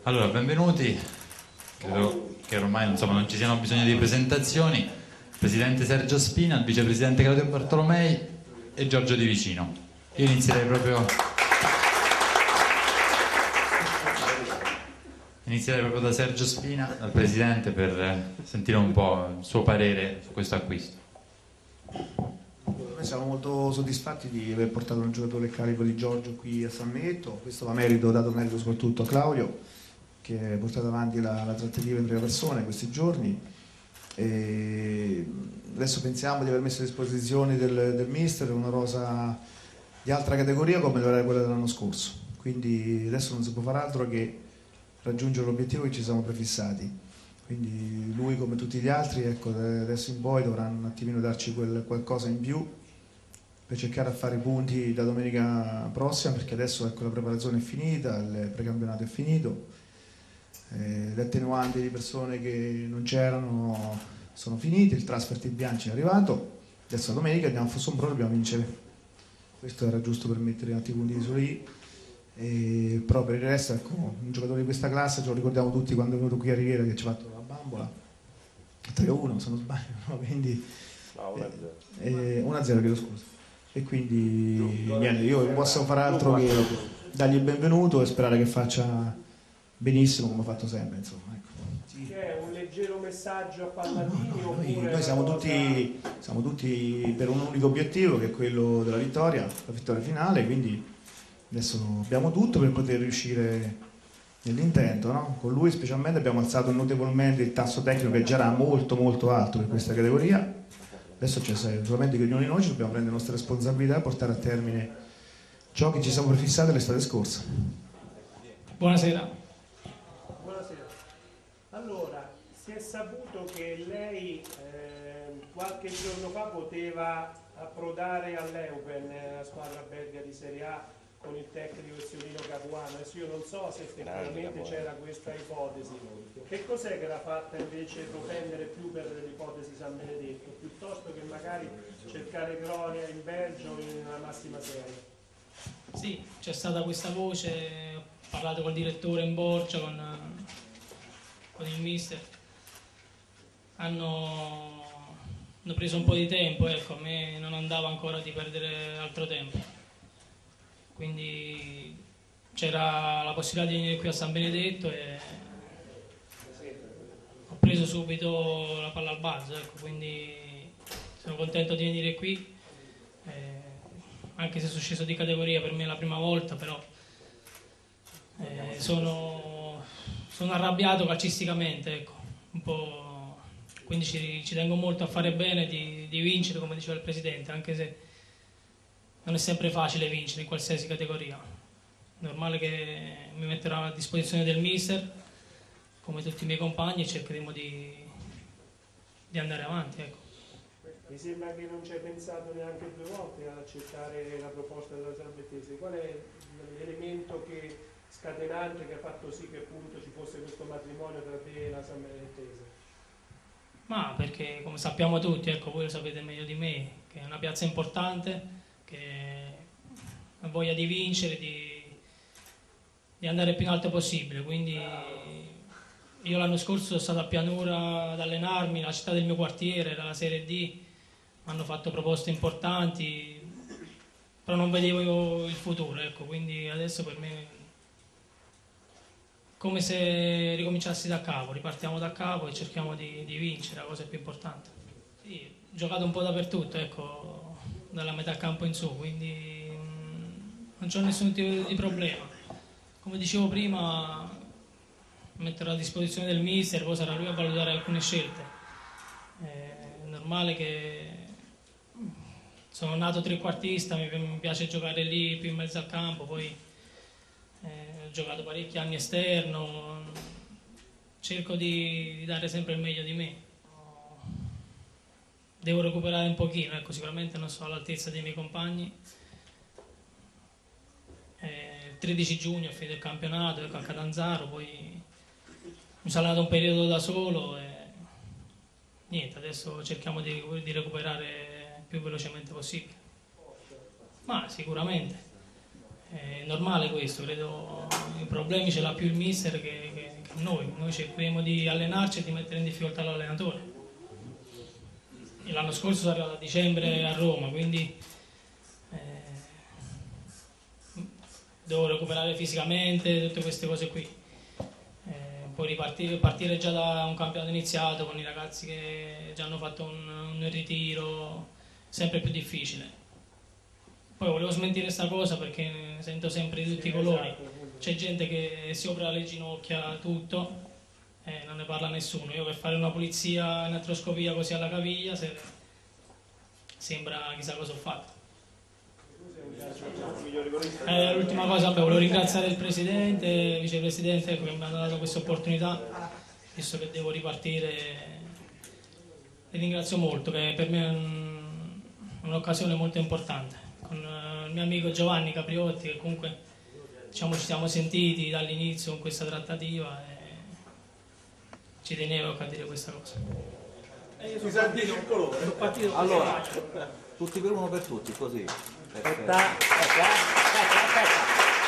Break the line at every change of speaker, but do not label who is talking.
Allora, benvenuti. Credo che ormai insomma, non ci siano bisogno di presentazioni. Presidente Sergio Spina, il vicepresidente Claudio Bartolomei e Giorgio Di Vicino. Io inizierei proprio da Sergio Spina, dal presidente, per sentire un po' il suo parere su questo acquisto.
Noi siamo molto soddisfatti di aver portato un giocatore carico di Giorgio qui a San Benedetto. Questo va merito, dato merito soprattutto a Claudio, che ha portato avanti la trattativa in prima persona in questi giorni. E adesso pensiamo di aver messo a disposizione del mister una rosa di altra categoria come era quella dell'anno scorso. Quindi adesso non si può fare altro che raggiungere l'obiettivo che ci siamo prefissati. Quindi lui, come tutti gli altri, ecco, adesso in poi dovrà un attimino darci qualcosa in più per cercare di fare i punti da domenica prossima, perché adesso ecco, la preparazione è finita, il precampionato è finito, le attenuanti di persone che non c'erano sono finite, il trasfert in bianchi è arrivato, adesso domenica andiamo a Fossombrone, dobbiamo vincere. Questo era giusto per mettere un attimo di su lì. Però per il resto, ecco, un giocatore di questa classe ce lo ricordiamo tutti quando è venuto qui a Riviera, che ci ha fatto la bambola 3-1 se non sbaglio, no? Quindi 1-0, chiedo scusa. E quindi niente, io non posso fare altro che dargli il benvenuto e sperare che faccia benissimo come ha fatto sempre, insomma, ecco.
C'è un leggero messaggio a Palladini?
Noi siamo tutti per un unico obiettivo, che è quello della vittoria, la vittoria finale, quindi adesso abbiamo tutto per poter riuscire nell'intento, no? Con lui specialmente abbiamo alzato notevolmente il tasso tecnico, che già era molto molto alto per questa categoria. Adesso c'è solamente che ognuno di noi ci dobbiamo prendere le nostre responsabilità e portare a termine ciò che ci siamo prefissati l'estate scorsa.
Buonasera.
Buonasera. Allora, si è saputo che lei qualche giorno fa poteva approdare all'Eupen, la squadra belga di Serie A, con il tecnico Essiolino Capuano. Adesso io non so se effettivamente c'era questa ipotesi. Che cos'è che l'ha fatta invece propendere più per l'ipotesi San Benedetto, piuttosto che magari cercare gloria in Belgio in una massima serie?
Sì, c'è stata questa voce, ho parlato col direttore in Borgia, con il mister. Hanno preso un po' di tempo, ecco, a me non andava ancora di perdere altro tempo. Quindi c'era la possibilità di venire qui a San Benedetto e ho preso subito la palla al balzo, ecco, quindi sono contento di venire qui, anche se sono sceso di categoria, per me è la prima volta, però sono arrabbiato calcisticamente, ecco, un po', quindi ci tengo molto a fare bene, di vincere, come diceva il presidente, anche se non è sempre facile vincere in qualsiasi categoria. Normale che mi metterò a disposizione del mister, come tutti i miei compagni, e cercheremo di andare avanti, ecco.
Mi sembra che non ci hai pensato neanche 2 volte ad accettare la proposta della Salvettese. Qual è l'elemento scatenante che ha fatto sì che appunto ci fosse questo matrimonio tra te e la San Benedettese?
Ma perché, come sappiamo tutti, ecco, voi lo sapete meglio di me, che è una piazza importante, che ha voglia di vincere, di andare il più in alto possibile. Quindi io l'anno scorso sono stato a Pianura ad allenarmi, la città del mio quartiere, era la Serie D, mi hanno fatto proposte importanti, però non vedevo il futuro, ecco, quindi adesso per me è come se ricominciassi da capo, ripartiamo da capo e cerchiamo di vincere, la cosa più importante. Sì, ho giocato un po' dappertutto, ecco, dalla metà campo in su, quindi non c'ho nessun tipo di problema. Come dicevo prima, metterò a disposizione del mister, poi sarà lui a valutare alcune scelte. È normale che sono nato trequartista, mi piace giocare lì più in mezzo al campo, poi ho giocato parecchi anni esterno, cerco di dare sempre il meglio di me. Devo recuperare un pochino, ecco, sicuramente non sono all'altezza dei miei compagni. Il 13 giugno ho finito il campionato, ecco, a Catanzaro, poi mi sono dato un periodo da solo e niente, adesso cerchiamo di recuperare il più velocemente possibile. Ma sicuramente È normale questo, credo i problemi ce l'ha più il mister che noi. Noi cercheremo di allenarci e di mettere in difficoltà l'allenatore. L'anno scorso sono arrivato a dicembre a Roma, quindi devo recuperare fisicamente, tutte queste cose qui. Poi partire già da un campionato iniziato con i ragazzi che già hanno fatto un ritiro, sempre più difficile. Poi volevo smentire questa cosa perché sento sempre di tutti i colori. C'è gente che si opera le ginocchia, tutto, e non ne parla nessuno. Io per fare una pulizia in artroscopia così alla caviglia sembra chissà cosa ho fatto. L'ultima cosa, vabbè, volevo ringraziare il presidente, il vicepresidente che mi hanno dato questa opportunità, visto che devo ripartire. Li ringrazio molto, che per me è un'occasione molto importante. Con il mio amico Giovanni Capriotti, che comunque diciamo, ci siamo sentiti dall'inizio con questa trattativa e ci tenevo a dire questa cosa. Sono partito
Allora, tutti per uno per tutti, così. Perfetto.
Aspetta.